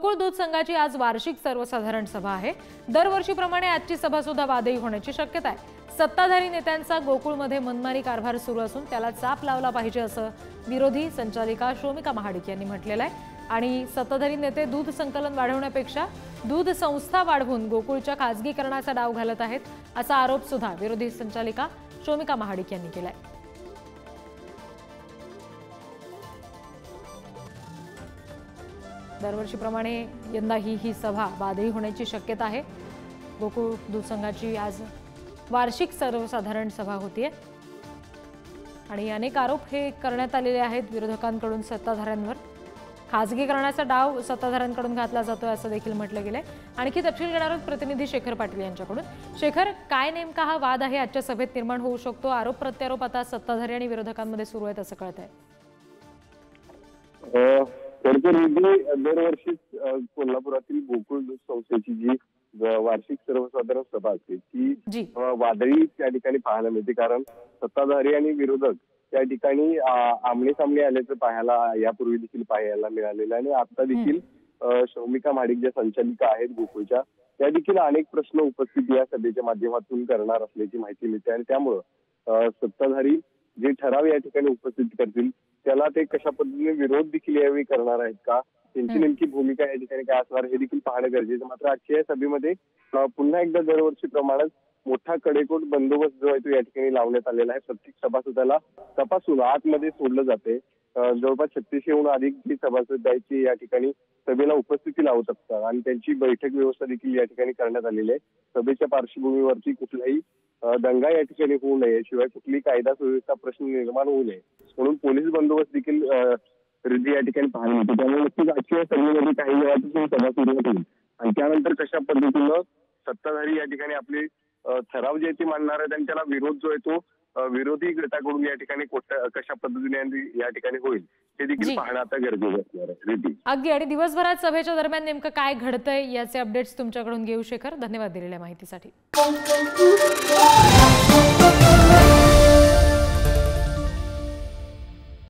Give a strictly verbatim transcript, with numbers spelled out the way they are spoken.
गोकुळ दूध संघाची आज वार्षिक सर्वसाधारण सभा आहे। दरवर्षीप्रमाणे आजची सभा सुद्धा वादळी होण्याची शक्यता आहे। सत्ताधारी नेत्यांचा गोकुळमध्ये मनमानी कारभार सुरू असून त्याला चाप लावला पाहिजे असं विरोधी संचालिका शोमिका महाडिक यांनी म्हटलेलं आहे। आणि सत्ताधारी नेते दूध संकलन वाढवण्यापेक्षा दूध संस्था वाढवून गोकुळच्या खासगीकरणाचा डाव घालत आहेत असा आरोप सुद्धा विरोधी संचालिका शोमिका महाडिक यांनी केलाय। दरवर्षीप्रमाणे यंदाही ही सभा वादळी होण्याची शक्यता आहे। गोकुळ दूध संघाची आज वार्षिक सर्वसाधारण सभा होतीये आणि अनेक आरोप हे करण्यात आलेले आहेत विरोधकांकडून सत्ताधाऱ्यांवर। खासगीकरणाचा डाव सत्ताधाऱ्यांकडून घातला जातोय असं देखील म्हटलं गेलंय। आणखी तपशील घेणार आहोत प्रतिनिधी शेखर पाटील यांच्याकडून। शेखर, काय नेमका हा वाद आहे आजच्या सभेत निर्माण होऊ शकतो? आरोप प्रत्यारोप आता सत्ताधारी आणि विरोधकांमध्ये सुरू आहेत असं कळत आहे। दरवर्षी कोल्हापुरातील गोकुळ दूध संस्थेची जी वार्षिक सर्वसाधारण सभा असते ती वादळी त्या ठिकाणी पाहायला मिळते, कारण सत्ताधारी आणि विरोधक त्या ठिकाणी आमने सामने आल्याचं पाहायला यापूर्वी देखील पाहायला मिळालेलं आहे। आणि आता देखील शोमिका महाडिक ज्या संचालिका आहेत गोकुळच्या त्या देखील अनेक प्रश्न उपस्थित या सभेच्या माध्यमातून करणार असल्याची माहिती मिळते। आणि त्यामुळं सत्ताधारी जे ठराव या ठिकाणी उपस्थित करतील त्याला ते कशा पद्धतीने विरोध देखील यावेळी करणार आहेत का, त्यांची नेमकी भूमिका या ठिकाणी काय असणार हे देखील पाहणं गरजेचं। मात्र आजच्या या सभेमध्ये पुन्हा एकदा दरवर्षीप्रमाणेच मोठा कडेकोट बंदोबस्त जो आहे तो या ठिकाणी लावण्यात आलेला आहे। प्रत्येक सभासदाला तपासून आतमध्ये सोडलं जाते। जवळपास छत्तीसशेहून अधिक जी सभासद आहेत या ठिकाणी सभेला उपस्थिती लावत असतात आणि त्यांची बैठक व्यवस्था देखील या ठिकाणी करण्यात आलेली आहे। सभेच्या पार्श्वभूमीवरती कुठलाही दंगा या ठिकाणी होऊ नये, शिवाय कुठली कायदा सुव्यवस्था प्रश्न निर्माण होऊ नये म्हणून पोलीस बंदोबस्त देखील या ठिकाणी पाहायला मिळतो। त्यामुळे नक्कीच आजच्या सभेमध्ये काही वेळातून सभा सुरू होईल आणि त्यानंतर कशा पद्धतीनं सत्ताधारी या ठिकाणी आपले ठराव जे ते मांडणार आहेत आणि त्याला विरोध जो आहे तो विरोधी गटाकडून या ठिकाणी कशा पद्धतीने या ठिकाणी होईल हे देखील पाहणं आता गरजेचं असणार आहे। अगदी, आणि दिवसभरात सभेच्या दरम्यान नेमकं काय घडतंय याचे अपडेट्स तुमच्याकडून घेऊ शेखर। धन्यवाद दिलेल्या माहितीसाठी।